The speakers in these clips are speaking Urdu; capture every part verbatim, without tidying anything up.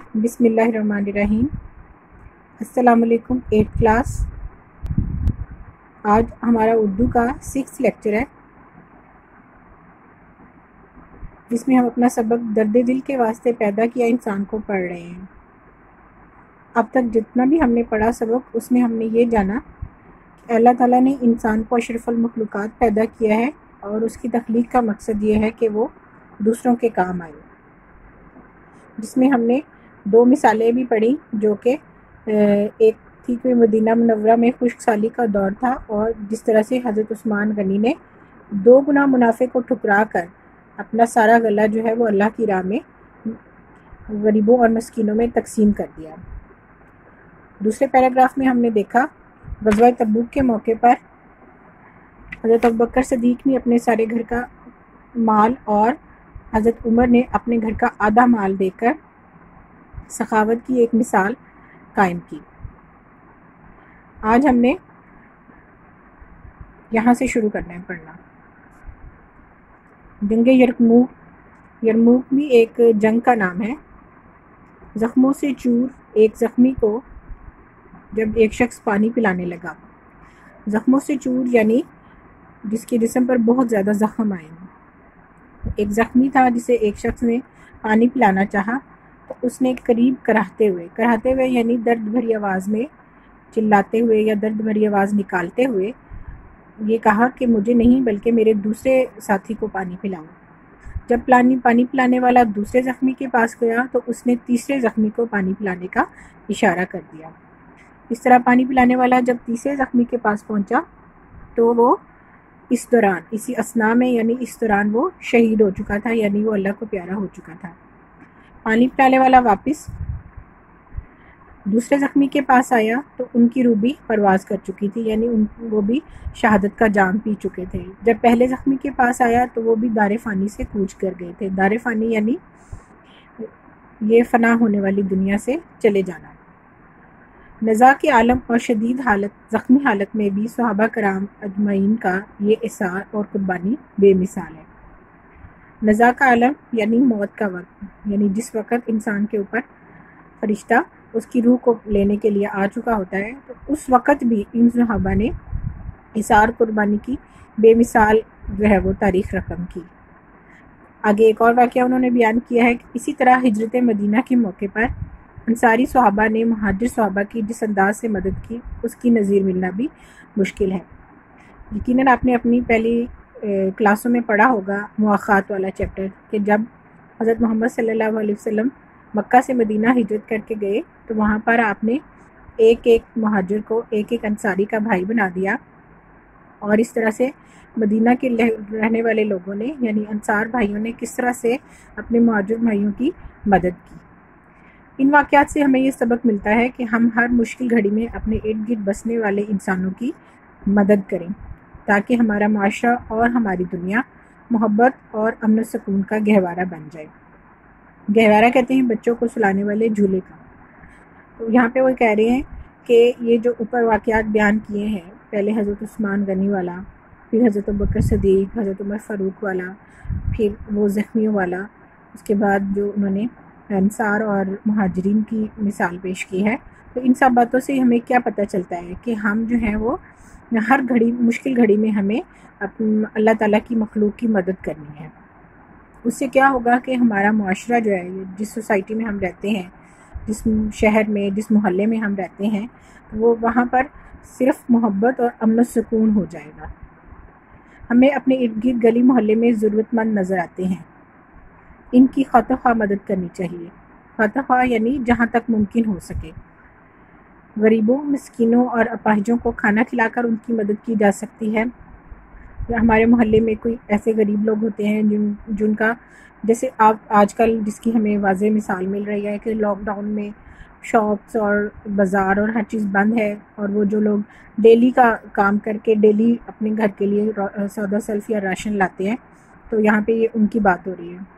بسم اللہ الرحمن الرحیم۔ السلام علیکم ایٹ کلاس۔ آج ہمارا اردو کا سکس لیکچر ہے، جس میں ہم اپنا سبق درد دل کے واسطے پیدا کیا انسان کو پڑھ رہے ہیں۔ اب تک جتنا بھی ہم نے پڑھا سبق، اس میں ہم نے یہ جانا کہ اللہ تعالیٰ نے انسان کو اشرف المخلوقات پیدا کیا ہے، اور اس کی تخلیق کا مقصد یہ ہے کہ وہ دوسروں کے کام آئے، جس میں ہم نے دو مثالیں بھی پڑھی، جو کہ ایک تھی کہ مدینہ منورہ میں خشک سالی کا دور تھا، اور جس طرح سے حضرت عثمان غنی نے دو گنا منافع کو ٹھکرا کر اپنا سارا غلہ جو ہے وہ اللہ کی راہ میں غریبوں اور مسکینوں میں تقسیم کر دیا۔ دوسرے پیراگراف میں ہم نے دیکھا غزوہ تبوک کے موقع پر حضرت ابوبکر صدیق نے اپنے سارے گھر کا مال اور حضرت عمر نے اپنے گھر کا آدھا مال دے کر سخاوت کی ایک مثال قائم کی۔ آج ہم نے یہاں سے شروع کرنا ہے پڑھنا۔ جنگ یرموک یرموک بھی ایک جنگ کا نام ہے۔ زخموں سے چور ایک زخمی کو جب ایک شخص پانی پلانے لگا۔ زخموں سے چور یعنی جس کے جسم پر بہت زیادہ زخم آئے ہیں۔ ایک زخمی تھا جسے ایک شخص نے پانی پلانا چاہا، تو اس نے قریب کراہتے ہوئے کراہتے ہوئے یعنی درد بھری آواز میں چلاتے ہوئے یا درد بھری آواز نکالتے ہوئے یہ کہا کہ مجھے نہیں بلکہ میرے دوسرے ساتھی کو پانی پلاؤ۔ جب پانی پانی پلانے والا دوسرے زخمی کے پاس گیا تو اس نے تیسرے زخمی کو پانی پلانے کا اشارہ کر دیا۔ اس طرح پانی پلانے والا جب تیسرے زخمی کے پاس پہنچا تو وہ اس دوران اسی اثناء میں یعنی اس دوران وہ شہید ہو چکا تھا، یعنی وہ اللہ کو پیارا ہو چکا تھا۔ پانی پلانے والا واپس دوسرے زخمی کے پاس آیا تو ان کی روح بھی پرواز کر چکی تھی، یعنی ان وہ بھی شہادت کا جام پی چکے تھے۔ جب پہلے زخمی کے پاس آیا تو وہ بھی دار فانی سے کوچ کر گئے تھے۔ دار فانی یعنی یہ فنا ہونے والی دنیا سے چلے جانا۔ نزاع کے عالم اور شدید حالت زخمی حالت میں بھی صحابہ کرام اجمعین کا یہ اثار اور قربانی بے مثال ہے۔ نزاع کا عالم یعنی موت کا وقت، یعنی جس وقت انسان کے اوپر فرشتہ اس کی روح کو لینے کے لیے آ چکا ہوتا ہے، تو اس وقت بھی ان صحابہ نے اثار قربانی کی بے مثال جو ہے وہ تاریخ رقم کی۔ آگے ایک اور واقعہ انہوں نے بیان کیا ہے کہ اسی طرح ہجرت مدینہ کے موقع پر انصاری صحابہ نے مہاجر صحابہ کی جس انداز سے مدد کی، اس کی نظیر ملنا بھی مشکل ہے۔ یقیناً آپ نے اپنی پہلی کلاسوں میں پڑھا ہوگا مواخات والا چیپٹر، کہ جب حضرت محمد صلی اللہ علیہ وسلم مکہ سے مدینہ ہجرت کر کے گئے تو وہاں پر آپ نے ایک ایک مہاجر کو ایک ایک انصاری کا بھائی بنا دیا، اور اس طرح سے مدینہ کے رہنے والے لوگوں نے یعنی انصار بھائیوں نے کس طرح سے اپنے مہاجر بھائیوں کی مدد کی۔ ان واقعات سے ہمیں یہ سبق ملتا ہے کہ ہم ہر مشکل گھڑی میں اپنے ارد گرد بسنے والے انسانوں کی مدد کریں، تاکہ ہمارا معاشرہ اور ہماری دنیا محبت اور امن و سکون کا گہوارہ بن جائے۔ گہوارہ کہتے ہیں بچوں کو سلانے والے جھولے کا۔ تو یہاں پہ وہ کہہ رہے ہیں کہ یہ جو اوپر واقعات بیان کیے ہیں، پہلے حضرت عثمان غنی والا، پھر حضرت ابوبکر صدیق، حضرت عمر فاروق والا، پھر وہ زخمیوں والا، اس کے بعد جو انہوں نے انصار اور مہاجرین کی مثال پیش کی ہے، تو ان سب باتوں سے ہمیں کیا پتہ چلتا ہے کہ ہم جو ہیں وہ ہر گھڑی مشکل گھڑی میں ہمیں اللہ تعالیٰ کی مخلوق کی مدد کرنی ہے۔ اس سے کیا ہوگا کہ ہمارا معاشرہ جو ہے، جس سوسائٹی میں ہم رہتے ہیں، جس شہر میں جس محلے میں ہم رہتے ہیں، وہ وہاں پر صرف محبت اور امن و سکون ہو جائے گا۔ ہمیں اپنے ارد گرد گلی محلے میں ضرورت مند نظر آتے ہیں، ان کی خواہ خواہ مدد کرنی چاہیے، خواہ خواہ یعنی جہاں تک ممکن ہو سکے۔ غریبوں، مسکینوں اور اپاہجوں کو کھانا کھلا کر ان کی مدد کی جا سکتی ہے۔ یا ہمارے محلے میں کوئی ایسے غریب لوگ ہوتے ہیں جن جن کا جیسے آپ آج کل جس کی ہمیں واضح مثال مل رہی ہے کہ لاک ڈاؤن میں شاپس اور بازار اور ہر چیز بند ہے، اور وہ جو لوگ ڈیلی کا کام کر کے ڈیلی اپنے گھر کے لیے سودا سلف یا راشن لاتے ہیں، تو یہاں پہ یہ ان کی بات ہو رہی ہے۔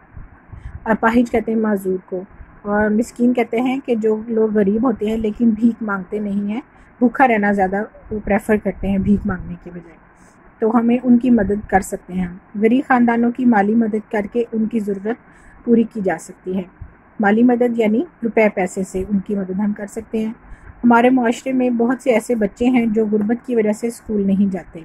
اپاہج کہتے ہیں معذور کو، اور مسکین کہتے ہیں کہ جو لوگ غریب ہوتے ہیں لیکن بھیک مانگتے نہیں ہیں، بھوکا رہنا زیادہ وہ پریفر کرتے ہیں بھیک مانگنے کے بجائے، تو ہمیں ان کی مدد کر سکتے ہیں۔ غریب خاندانوں کی مالی مدد کر کے ان کی ضرورت پوری کی جا سکتی ہے۔ مالی مدد یعنی روپے پیسے سے ان کی مدد ہم کر سکتے ہیں۔ ہمارے معاشرے میں بہت سے ایسے بچے ہیں جو غربت کی وجہ سے اسکول نہیں جاتے۔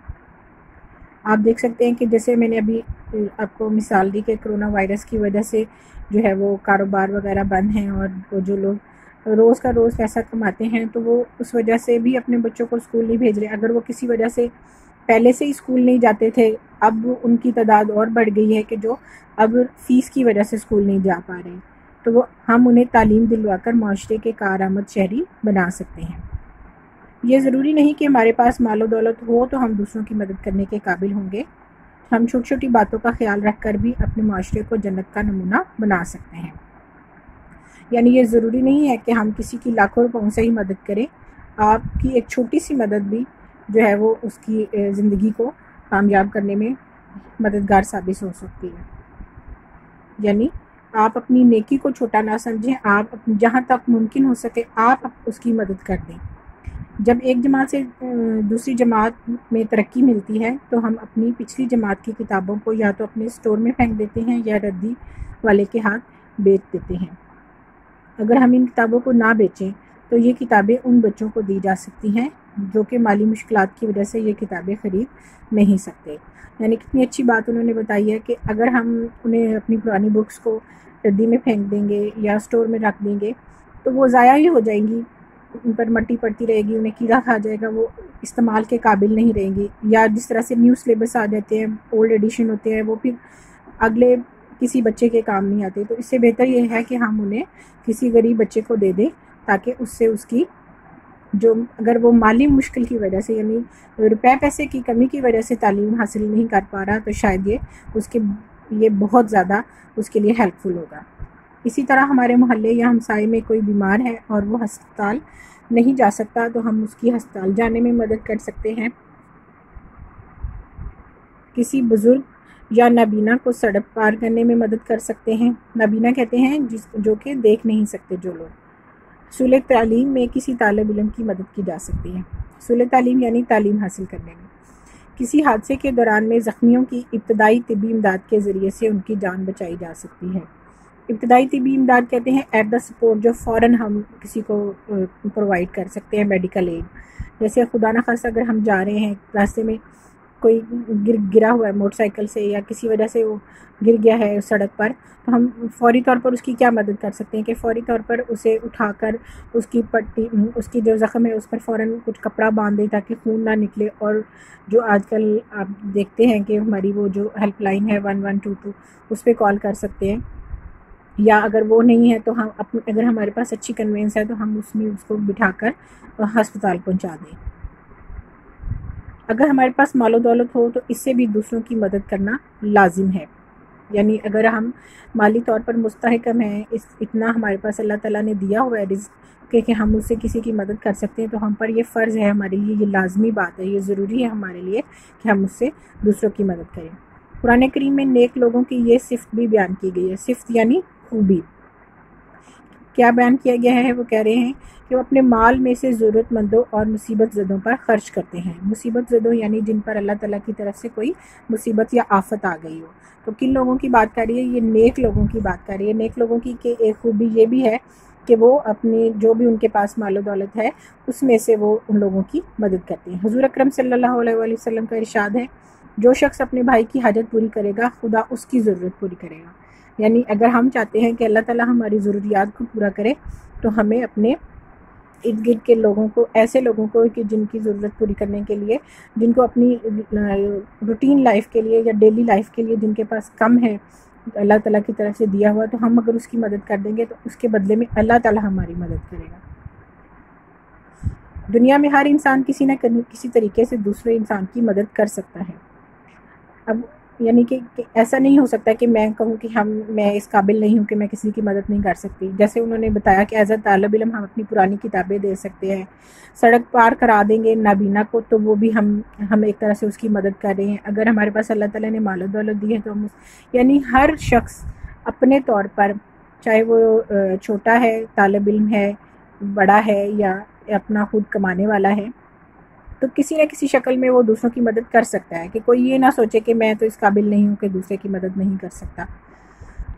آپ دیکھ سکتے ہیں کہ جیسے میں نے ابھی آپ کو مثال دی کہ کرونا وائرس کی وجہ سے جو ہے وہ کاروبار وغیرہ بند ہیں، اور وہ جو لوگ روز کا روز پیسہ کماتے ہیں تو وہ اس وجہ سے بھی اپنے بچوں کو اسکول نہیں بھیج رہے۔ اگر وہ کسی وجہ سے پہلے سے ہی اسکول نہیں جاتے تھے، اب ان کی تعداد اور بڑھ گئی ہے کہ جو اب فیس کی وجہ سے اسکول نہیں جا پا رہے، تو وہ ہم انہیں تعلیم دلوا کر معاشرے کے کارآمد شہری بنا سکتے ہیں۔ یہ ضروری نہیں کہ ہمارے پاس مال و دولت ہو تو ہم دوسروں کی مدد کرنے کے قابل ہوں گے۔ ہم چھوٹی چھوٹی باتوں کا خیال رکھ کر بھی اپنے معاشرے کو جنت کا نمونہ بنا سکتے ہیں۔ یعنی یہ ضروری نہیں ہے کہ ہم کسی کی لاکھوں روپوں سے ہی مدد کریں، آپ کی ایک چھوٹی سی مدد بھی جو ہے وہ اس کی زندگی کو کامیاب کرنے میں مددگار ثابت ہو سکتی ہے۔ یعنی آپ اپنی نیکی کو چھوٹا نہ سمجھیں، آپ جہاں تک ممکن ہو سکے آپ اس کی مدد کر دیں۔ جب ایک جماعت سے دوسری جماعت میں ترقی ملتی ہے تو ہم اپنی پچھلی جماعت کی کتابوں کو یا تو اپنے اسٹور میں پھینک دیتے ہیں یا ردی والے کے ہاتھ بیچ دیتے ہیں۔ اگر ہم ان کتابوں کو نہ بیچیں تو یہ کتابیں ان بچوں کو دی جا سکتی ہیں جو کہ مالی مشکلات کی وجہ سے یہ کتابیں خرید نہیں سکتے۔ یعنی کتنی اچھی بات انہوں نے بتائی ہے کہ اگر ہم انہیں اپنی پرانی بکس کو ردی میں پھینک دیں گے یا اسٹور میں رکھ دیں گے تو وہ ضائع ہی ہو جائیں گی، ان پر مٹی پڑتی رہے گی، انہیں کیڑا کھا جائے گا، وہ استعمال کے قابل نہیں رہیں گی۔ یا جس طرح سے نیو سلیبس آ جاتے ہیں، اولڈ ایڈیشن ہوتے ہیں، وہ پھر اگلے کسی بچے کے کام نہیں آتے۔ تو اس سے بہتر یہ ہے کہ ہم انہیں کسی غریب بچے کو دے دیں تاکہ اس سے اس کی جو اگر وہ مالی مشکل کی وجہ سے یعنی روپے پیسے کی کمی کی وجہ سے تعلیم حاصل نہیں کر پا رہا تو شاید یہ اس کے یہ بہت زیادہ اس کے لیے ہیلپ فل ہوگا۔ اسی طرح ہمارے محلے یا ہمسائے میں کوئی بیمار ہے اور وہ ہسپتال نہیں جا سکتا تو ہم اس کی ہسپتال جانے میں مدد کر سکتے ہیں۔ کسی بزرگ یا نابینا کو سڑک پار کرنے میں مدد کر سکتے ہیں۔ نابینا کہتے ہیں جس جو کہ دیکھ نہیں سکتے جو لوگ۔ حصول تعلیم میں کسی طالب علم کی مدد کی جا سکتی ہے۔ حصول تعلیم یعنی تعلیم حاصل کرنے میں کسی حادثے کے دوران میں زخمیوں کی ابتدائی طبی امداد کے ذریعے سے ان کی جان بچائی جا سکتی ہے۔ ابتدائی طبی امداد کہتے ہیں ایٹ دا سپورٹ، جو فوراً ہم کسی کو پرووائڈ کر سکتے ہیں، میڈیکل ایڈ۔ جیسے خدا نخواستہ اگر ہم جا رہے ہیں راستے میں کوئی گر گرا ہوا ہے موٹر سائیکل سے یا کسی وجہ سے وہ گر گیا ہے سڑک پر، تو ہم فوری طور پر اس کی کیا مدد کر سکتے ہیں کہ فوری طور پر اسے اٹھا کر اس کی پٹی اس کی جو زخم ہے اس پر فوراً کچھ کپڑا باندھ دیں تاکہ خون نہ نکلے۔ اور جو آج کل آپ دیکھتے ہیں کہ ہماری وہ جو ہیلپ لائن ہے ون ون ٹو ٹو اس پہ کال کر سکتے ہیں، یا اگر وہ نہیں ہے تو ہم اگر ہمارے پاس اچھی کنوینس ہے تو ہم اس میں اس کو بٹھا کر ہسپتال پہنچا دیں۔ اگر ہمارے پاس مال و دولت ہو تو اس سے بھی دوسروں کی مدد کرنا لازم ہے۔ یعنی اگر ہم مالی طور پر مستحکم ہیں، اس اتنا ہمارے پاس اللہ تعالیٰ نے دیا ہوا ہے رزق کہ ہم اس سے کسی کی مدد کر سکتے ہیں، تو ہم پر یہ فرض ہے، ہمارے لیے یہ لازمی بات ہے، یہ ضروری ہے ہمارے لیے کہ ہم اس سے دوسروں کی مدد کریں۔ قرآن کریم میں نیک لوگوں کی یہ صفت بھی بیان کی گئی ہے۔ صفت یعنی خوبی کیا بیان کیا گیا ہے؟ وہ کہہ رہے ہیں کہ وہ اپنے مال میں سے ضرورت مندوں اور مصیبت زدوں پر خرچ کرتے ہیں۔ مصیبت زدوں یعنی جن پر اللہ تعالیٰ کی طرف سے کوئی مصیبت یا آفت آ گئی ہو۔ تو کن لوگوں کی بات کر رہی ہے؟ یہ نیک لوگوں کی بات کر رہی ہے۔ نیک لوگوں کی کہ ایک خوبی یہ بھی ہے کہ وہ اپنی جو بھی ان کے پاس مال و دولت ہے اس میں سے وہ ان لوگوں کی مدد کرتے ہیں۔ حضور اکرم صلی اللہ علیہ وآلہ وسلم کا ارشاد ہے، جو شخص اپنے بھائی کی حاجت پوری کرے گا خدا اس کی ضرورت پوری کرے گا۔ یعنی اگر ہم چاہتے ہیں کہ اللہ تعالیٰ ہماری ضروریات کو پورا کرے تو ہمیں اپنے ارد گرد کے لوگوں کو، ایسے لوگوں کو کہ جن کی ضرورت پوری کرنے کے لیے، جن کو اپنی روٹین لائف کے لیے یا ڈیلی لائف کے لیے جن کے پاس کم ہے اللہ تعالیٰ کی طرف سے دیا ہوا، تو ہم اگر اس کی مدد کر دیں گے تو اس کے بدلے میں اللہ تعالیٰ ہماری مدد کرے گا۔ دنیا میں ہر انسان کسی نہ کسی طریقے سے دوسرے انسان کی مدد کر سکتا ہے۔ اب یعنی کہ, کہ ایسا نہیں ہو سکتا کہ میں کہوں کہ ہم میں اس قابل نہیں ہوں کہ میں کسی کی مدد نہیں کر سکتی۔ جیسے انہوں نے بتایا کہ ایز اے طالب علم ہم اپنی پرانی کتابیں دے سکتے ہیں، سڑک پار کرا دیں گے نابینا کو تو وہ بھی ہم ہم ایک طرح سے اس کی مدد کر رہے ہیں۔ اگر ہمارے پاس اللہ تعالیٰ نے مال و دولت دی ہے تو ہم اس یعنی ہر شخص اپنے طور پر، چاہے وہ چھوٹا ہے، طالب علم ہے، بڑا ہے یا اپنا خود کمانے والا ہے، تو کسی نہ کسی شکل میں وہ دوسروں کی مدد کر سکتا ہے۔ کہ کوئی یہ نہ سوچے کہ میں تو اس قابل نہیں ہوں کہ دوسرے کی مدد نہیں کر سکتا۔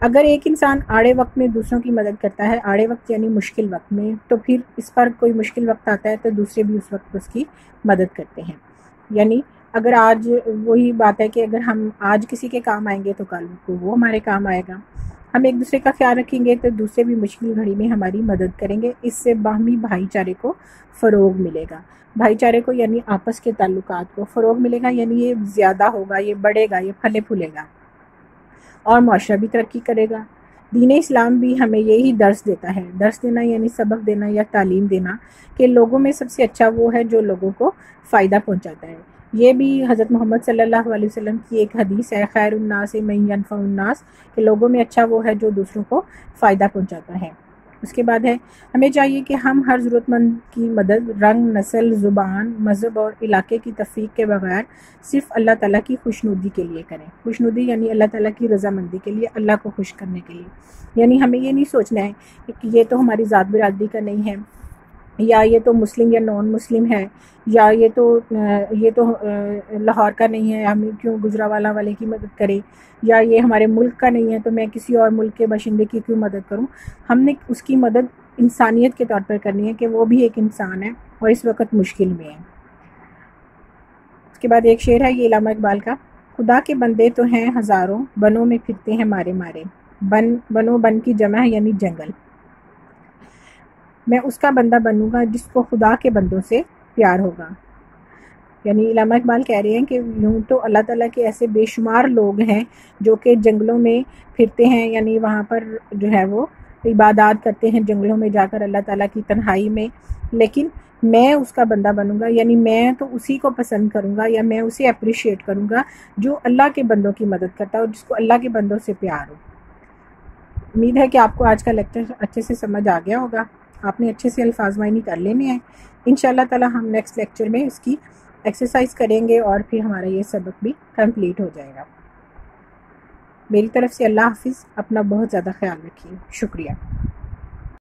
اگر ایک انسان آڑے وقت میں دوسروں کی مدد کرتا ہے، آڑے وقت یعنی مشکل وقت میں، تو پھر اس پر کوئی مشکل وقت آتا ہے تو دوسرے بھی اس وقت اس کی مدد کرتے ہیں. یعنی اگر آج وہی بات ہے کہ اگر ہم آج کسی کے کام آئیں گے تو کل کو وہ ہمارے کام آئے گا. ہم ایک دوسرے کا خیال رکھیں گے تو دوسرے بھی مشکل گھڑی میں ہماری مدد کریں گے. اس سے باہمی بھائی چارے کو فروغ ملے گا. بھائی چارے کو یعنی آپس کے تعلقات کو فروغ ملے گا، یعنی یہ زیادہ ہوگا، یہ بڑھے گا، یہ پھلے پھولے گا اور معاشرہ بھی ترقی کرے گا. دین اسلام بھی ہمیں یہی درس دیتا ہے. درس دینا یعنی سبق دینا یا تعلیم دینا کہ لوگوں میں سب سے اچھا وہ ہے جو لوگوں کو فائدہ پہنچاتا ہے. یہ بھی حضرت محمد صلی اللہ علیہ وسلم کی ایک حدیث ہے، خیر الناس من ینفع الناس، کہ لوگوں میں اچھا وہ ہے جو دوسروں کو فائدہ پہنچاتا ہے. اس کے بعد ہے ہمیں چاہیے کہ ہم ہر ضرورت مند کی مدد رنگ، نسل، زبان، مذہب اور علاقے کی تفریق کے بغیر صرف اللہ تعالیٰ کی خوشنودی کے لیے کریں. خوشنودی یعنی اللہ تعالیٰ کی رضامندی کے لیے، اللہ کو خوش کرنے کے لیے. یعنی ہمیں یہ نہیں سوچنا ہے کہ یہ تو ہماری ذات برادری کا نہیں ہے، یا یہ تو مسلم یا نان مسلم ہے، یا یہ تو یہ تو لاہور کا نہیں ہے، ہم کیوں گجرانوالہ والے کی مدد کریں، یا یہ ہمارے ملک کا نہیں ہے تو میں کسی اور ملک کے باشندے کی کیوں مدد کروں. ہم نے اس کی مدد انسانیت کے طور پر کرنی ہے کہ وہ بھی ایک انسان ہے اور اس وقت مشکل میں ہے. اس کے بعد ایک شعر ہے، یہ علامہ اقبال کا، خدا کے بندے تو ہیں ہزاروں، بنوں میں پھرتے ہیں مارے مارے. بن بنو بن کی جمع ہے یعنی جنگل. میں اس کا بندہ بنوں گا جس کو خدا کے بندوں سے پیار ہوگا. یعنی علامہ اقبال کہہ رہے ہیں کہ یوں تو اللہ تعالیٰ کے ایسے بے شمار لوگ ہیں جو کہ جنگلوں میں پھرتے ہیں، یعنی وہاں پر جو ہے وہ عبادات کرتے ہیں جنگلوں میں جا کر اللہ تعالیٰ کی تنہائی میں، لیکن میں اس کا بندہ بنوں گا، یعنی میں تو اسی کو پسند کروں گا یا میں اسے اپریشیٹ کروں گا جو اللہ کے بندوں کی مدد کرتا ہے اور جس کو اللہ کے بندوں سے پیار ہو. امید ہے کہ آپ کو آج کا لیکچر اچھے سے سمجھ آ گیا ہوگا، آپ نے اچھے سے الفاظ معنی کر لینے ہیں. انشاءاللہ تعالی ہم نیکسٹ لیکچر میں اس کی ایکسرسائز کریں گے اور پھر ہمارا یہ سبق بھی کمپلیٹ ہو جائے گا. میری طرف سے اللہ حافظ. اپنا بہت زیادہ خیال رکھیے. شکریہ.